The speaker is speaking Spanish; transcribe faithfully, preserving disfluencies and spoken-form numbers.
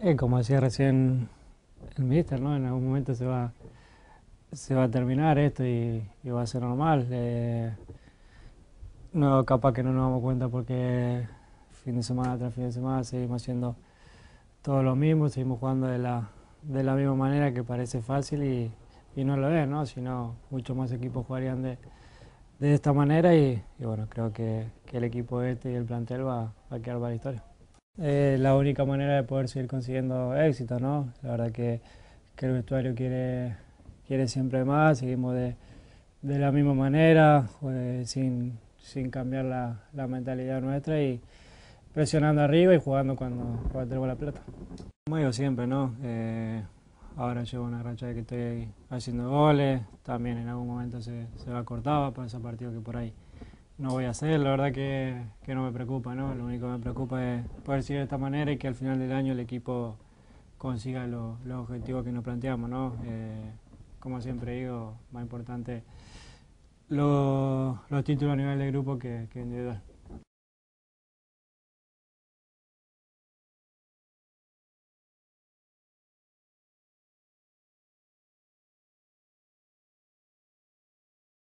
Eh, como decía recién el míster, ¿no? En algún momento se va, se va a terminar esto y, y va a ser normal. Eh, no, capaz que no nos damos cuenta porque fin de semana tras fin de semana seguimos haciendo todo lo mismo, seguimos jugando de la, de la misma manera que parece fácil y, y no lo es, ¿no? Sino muchos más equipos jugarían de, de esta manera y, y bueno, creo que, que el equipo este y el plantel va, va a quedar para la historia. Es la única manera de poder seguir consiguiendo éxito, ¿no? La verdad que, que el vestuario quiere, quiere siempre más, seguimos de, de la misma manera, pues, sin, sin cambiar la, la mentalidad nuestra y presionando arriba y jugando cuando, cuando tenemos la pelota. Como digo siempre, ¿no? Eh, ahora llevo una racha de que estoy haciendo goles, también en algún momento se, se va cortaba por esos partidos que por ahí no voy a hacer, la verdad que, que no me preocupa, ¿no? Lo único que me preocupa es poder seguir de esta manera y que al final del año el equipo consiga lo- los objetivos que nos planteamos, ¿no? Eh, como siempre digo, más importante lo- los títulos a nivel de grupo que, que individual.